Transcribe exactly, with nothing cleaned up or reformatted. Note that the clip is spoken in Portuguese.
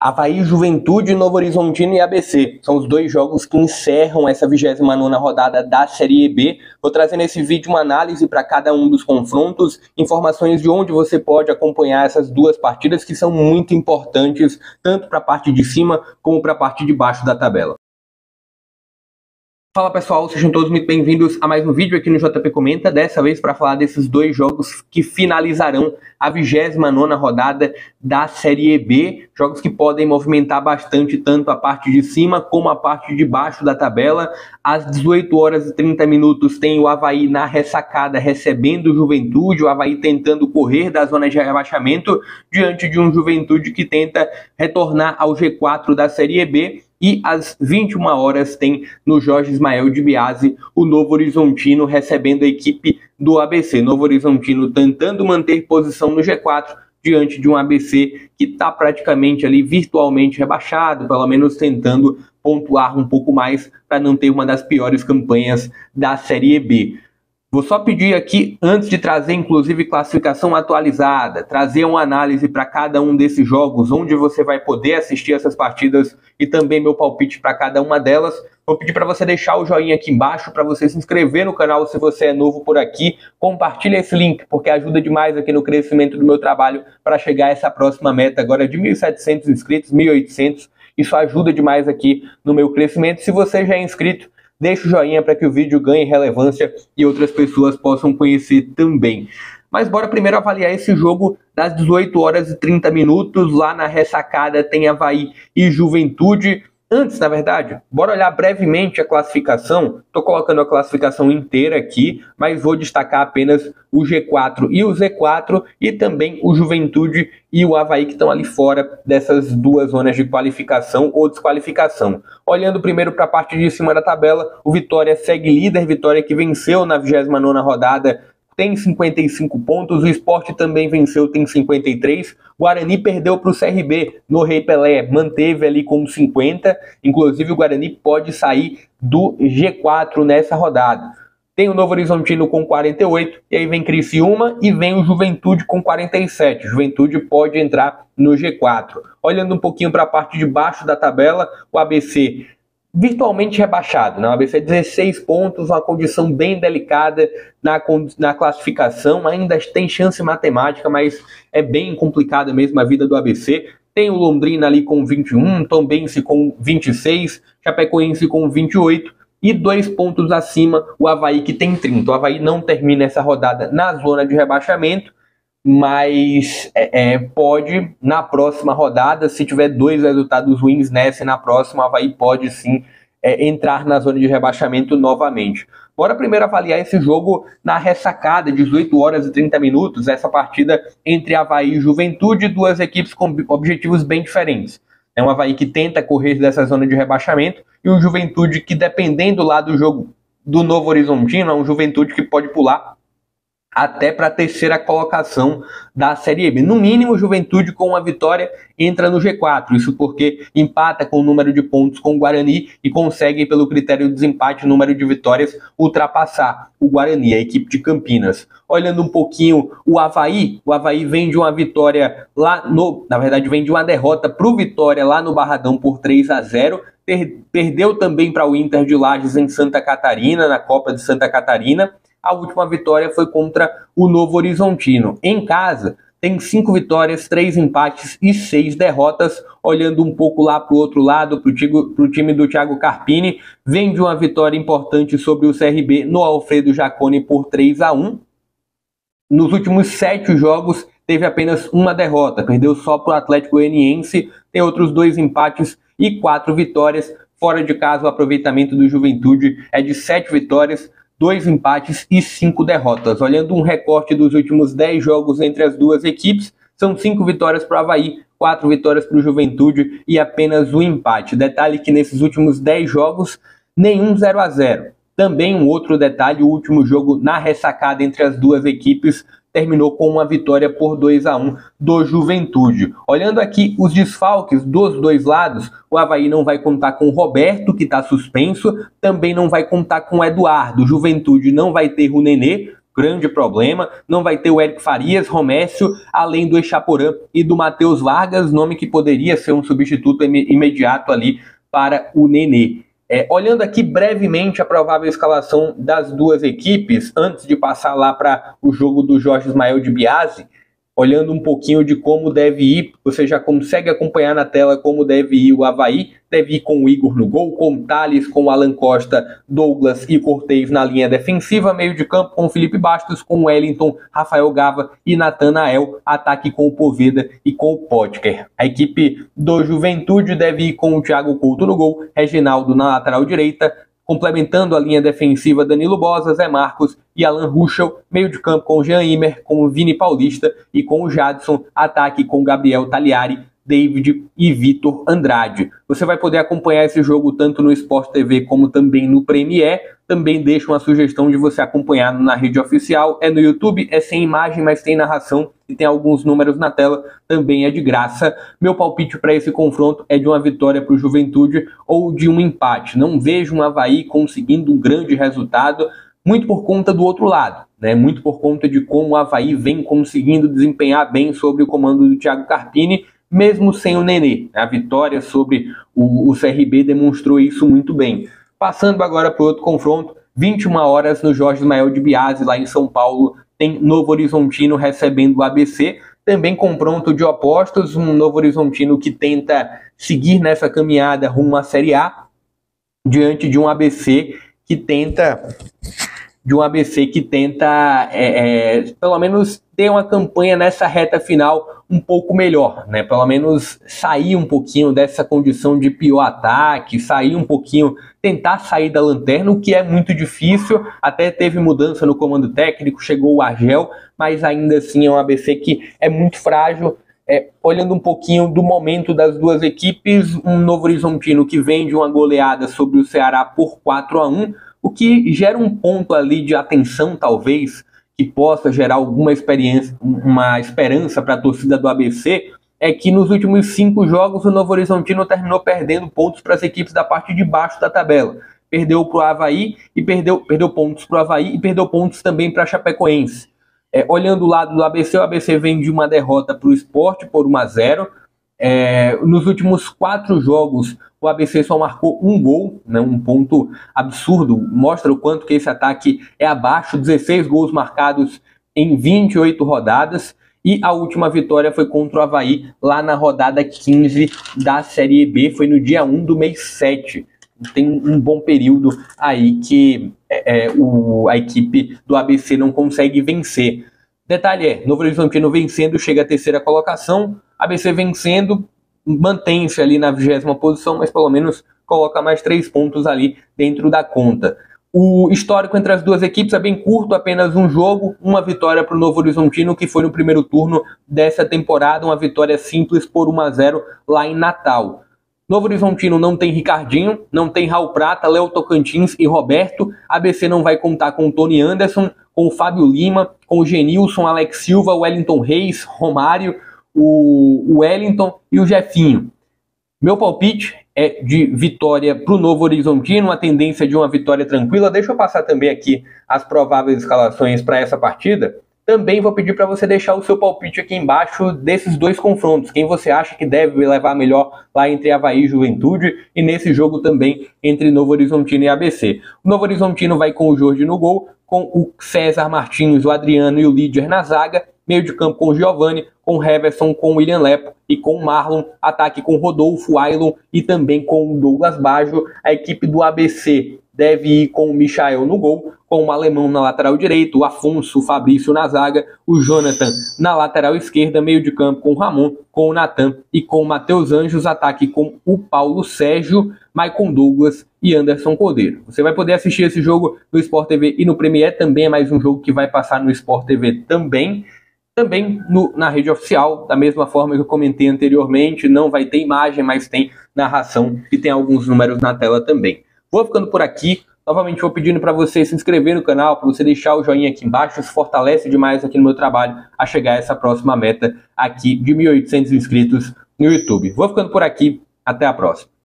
Avaí, Juventude, Novo Horizontino e A B C. São os dois jogos que encerram essa vigésima nona rodada da Série B. Vou trazer nesse vídeo uma análise para cada um dos confrontos, informações de onde você pode acompanhar essas duas partidas que são muito importantes, tanto para a parte de cima como para a parte de baixo da tabela. Fala pessoal, sejam todos muito bem-vindos a mais um vídeo aqui no J P Comenta, dessa vez para falar desses dois jogos que finalizarão a vigésima nona rodada da Série B, jogos que podem movimentar bastante tanto a parte de cima como a parte de baixo da tabela. Às dezoito horas e trinta minutos tem o Avaí na ressacada recebendo o Juventude, o Avaí tentando correr da zona de rebaixamento diante de um Juventude que tenta retornar ao G quatro da Série B. E às vinte e uma horas tem no Jorge Ismael de Biase o Novo Horizontino recebendo a equipe do A B C. Novo Horizontino tentando manter posição no G quatro diante de um A B C que está praticamente ali virtualmente rebaixado, pelo menos tentando pontuar um pouco mais para não ter uma das piores campanhas da Série B. Vou só pedir aqui, antes de trazer inclusive classificação atualizada, trazer uma análise para cada um desses jogos, onde você vai poder assistir essas partidas e também meu palpite para cada uma delas. Vou pedir para você deixar o joinha aqui embaixo, para você se inscrever no canal se você é novo por aqui, compartilha esse link, porque ajuda demais aqui no crescimento do meu trabalho para chegar a essa próxima meta agora de mil e setecentos inscritos, mil e oitocentos. Isso ajuda demais aqui no meu crescimento. Se você já é inscrito, deixa o joinha para que o vídeo ganhe relevância e outras pessoas possam conhecer também. Mas bora primeiro avaliar esse jogo das dezoito horas e trinta minutos. Lá na ressacada tem Avaí e Juventude. Antes, na verdade, bora olhar brevemente a classificação. Estou colocando a classificação inteira aqui, mas vou destacar apenas o G quatro e o Z quatro e também o Juventude e o Avaí que estão ali fora dessas duas zonas de qualificação ou desqualificação. Olhando primeiro para a parte de cima da tabela, o Vitória segue líder, Vitória que venceu na vigésima nona rodada, tem cinquenta e cinco pontos, o Sport também venceu, tem cinquenta e três, Guarani perdeu para o C R B no Rei Pelé, manteve ali com cinquenta, inclusive o Guarani pode sair do G quatro nessa rodada. Tem o Novo Horizontino com quarenta e oito, e aí vem Criciúma e vem o Juventude com quarenta e sete, Juventude pode entrar no G quatro. Olhando um pouquinho para a parte de baixo da tabela, o A B C virtualmente rebaixado, né? O A B C dezesseis pontos, uma condição bem delicada na, na classificação, ainda tem chance matemática, mas é bem complicada mesmo a vida do A B C. Tem o Londrina ali com vinte e um, Tombense com vinte e seis, Chapecoense com vinte e oito e dois pontos acima o Avaí que tem trinta. O Avaí não termina essa rodada na zona de rebaixamento, mas é, é, pode, na próxima rodada, se tiver dois resultados ruins nessa e na próxima, o Avaí pode sim é, entrar na zona de rebaixamento novamente. Bora primeiro avaliar esse jogo na ressacada, dezoito horas e trinta minutos, essa partida entre Avaí e Juventude, duas equipes com objetivos bem diferentes. É um Avaí que tenta correr dessa zona de rebaixamento e um Juventude que, dependendo lá do jogo do Novo Horizontino, é um Juventude que pode pular até para a terceira colocação da Série B. No mínimo, Juventude com uma vitória entra no G quatro. Isso porque empata com o número de pontos com o Guarani e consegue, pelo critério de desempate, o número de vitórias, ultrapassar o Guarani, a equipe de Campinas. Olhando um pouquinho o Avaí, o Avaí vem de uma vitória lá no... Na verdade, vem de uma derrota para o Vitória lá no Barradão por três a zero. Perdeu também para o Inter de Lages em Santa Catarina, na Copa de Santa Catarina. A última vitória foi contra o Novo Horizontino. Em casa, tem cinco vitórias, três empates e seis derrotas. Olhando um pouco lá para o outro lado, para o time do Thiago Carpini, vem de uma vitória importante sobre o C R B no Alfredo Jaconi por três a um. Nos últimos sete jogos, teve apenas uma derrota. Perdeu só para o Atlético Goianiense, tem outros dois empates e quatro vitórias. Fora de casa, o aproveitamento do Juventude é de sete vitórias, dois empates e cinco derrotas. Olhando um recorte dos últimos dez jogos entre as duas equipes, são cinco vitórias para o Avaí, quatro vitórias para o Juventude e apenas um empate. Detalhe que nesses últimos dez jogos, nenhum zero a zero. Também um outro detalhe, o último jogo na ressacada entre as duas equipes terminou com uma vitória por dois a um do Juventude. Olhando aqui os desfalques dos dois lados, o Avaí não vai contar com o Roberto, que está suspenso, também não vai contar com o Eduardo. O Juventude não vai ter o Nenê, grande problema. Não vai ter o Eric Farias, Romécio, além do Echaporã e do Matheus Vargas, nome que poderia ser um substituto im imediato ali para o Nenê. É, olhando aqui brevemente a provável escalação das duas equipes, antes de passar lá para o jogo do Jorge Ismael de Biasi, olhando um pouquinho de como deve ir, você já consegue acompanhar na tela como deve ir o Avaí. Deve ir com o Igor no gol, com o Thales, com o Alan Costa, Douglas e Cortez na linha defensiva, meio de campo com o Felipe Bastos, com o Wellington, Rafael Gava e Natanael, ataque com o Poveda e com o Potker. A equipe do Juventude deve ir com o Thiago Couto no gol, Reginaldo na lateral direita, complementando a linha defensiva Danilo Bosa, Zé Marcos e Alan Ruschel, meio de campo com o Jean Imer, com o Vini Paulista e com o Jadson, ataque com Gabriel Tagliari, David e Vitor Andrade. Você vai poder acompanhar esse jogo tanto no Sport T V como também no Premier. Também deixo uma sugestão de você acompanhar na rede oficial. É no YouTube, é sem imagem, mas tem narração e tem alguns números na tela, também é de graça. Meu palpite para esse confronto é de uma vitória para o Juventude ou de um empate. Não vejo um Avaí conseguindo um grande resultado, muito por conta do outro lado, né? Muito por conta de como o Avaí vem conseguindo desempenhar bem sobre o comando do Thiago Carpini, mesmo sem o Nenê. A vitória sobre o, o C R B demonstrou isso muito bem. Passando agora para o outro confronto, vinte e uma horas no Jorge Ismael de Biasi, lá em São Paulo, tem Novo Horizontino recebendo o A B C, também confronto de opostos, um Novo Horizontino que tenta seguir nessa caminhada rumo à Série A, diante de um A B C que tenta... de um A B C que tenta, é, é, pelo menos, ter uma campanha nessa reta final um pouco melhor, né? Pelo menos sair um pouquinho dessa condição de pior ataque, sair um pouquinho, tentar sair da lanterna, o que é muito difícil. Até teve mudança no comando técnico, chegou o Argel, mas ainda assim é um A B C que é muito frágil. É, olhando um pouquinho do momento das duas equipes, um Novo Horizontino que vem de uma goleada sobre o Ceará por quatro a um, o que gera um ponto ali de atenção, talvez, que possa gerar alguma experiência, uma esperança para a torcida do A B C, é que nos últimos cinco jogos o Novo Horizontino terminou perdendo pontos para as equipes da parte de baixo da tabela. Perdeu para o Avaí e perdeu, perdeu pontos para o Avaí e perdeu pontos também para a Chapecoense. É, olhando o lado do A B C, o A B C vem de uma derrota para o Sport por um a zero. É, nos últimos quatro jogos, o A B C só marcou um gol, né, um ponto absurdo, mostra o quanto que esse ataque é abaixo, dezesseis gols marcados em vinte e oito rodadas, e a última vitória foi contra o Avaí, lá na rodada quinze da Série B, foi no dia um do mês sete. Tem um bom período aí que é, o, a equipe do A B C não consegue vencer. Detalhe é, Novo Horizontino vencendo chega à terceira colocação, A B C vencendo mantém-se ali na vigésima posição, mas pelo menos coloca mais três pontos ali dentro da conta. O histórico entre as duas equipes é bem curto, apenas um jogo, uma vitória para o Novo Horizontino, que foi no primeiro turno dessa temporada, uma vitória simples por um a zero lá em Natal. Novo Horizontino não tem Ricardinho, não tem Raul Prata, Léo Tocantins e Roberto. A B C não vai contar com Tony Anderson, com o Fábio Lima, com o Genilson, Alex Silva, Wellington Reis, Romário, o Wellington e o Jefinho. Meu palpite é de vitória para o Novo Horizontino, uma tendência de uma vitória tranquila. Deixa eu passar também aqui as prováveis escalações para essa partida. Também vou pedir para você deixar o seu palpite aqui embaixo desses dois confrontos. Quem você acha que deve levar melhor lá entre Avaí e Juventude, e nesse jogo também entre Novo Horizontino e A B C. O Novo Horizontino vai com o Jorge no gol, com o César Martins, o Adriano e o Líder na zaga. Meio de campo com o Giovani, com o Heverson, com o William Lepo e com o Marlon. Ataque com Rodolfo, Ailon e também com o Douglas Baggio. A equipe do A B C deve ir com o Michael no gol, com o Alemão na lateral direita, o Afonso, o Fabrício na zaga, o Jonathan na lateral esquerda, meio de campo com o Ramon, com o Natan e com o Matheus Anjos. Ataque com o Paulo Sérgio, Maicon Douglas e Anderson Cordeiro. Você vai poder assistir esse jogo no Sport T V e no Premier, também é mais um jogo que vai passar no Sport T V também. Também no, na rede oficial, da mesma forma que eu comentei anteriormente, não vai ter imagem, mas tem narração e tem alguns números na tela também. Vou ficando por aqui, novamente vou pedindo para você se inscrever no canal, para você deixar o joinha aqui embaixo, isso fortalece demais aqui no meu trabalho a chegar a essa próxima meta aqui de mil e oitocentos inscritos no YouTube. Vou ficando por aqui, até a próxima.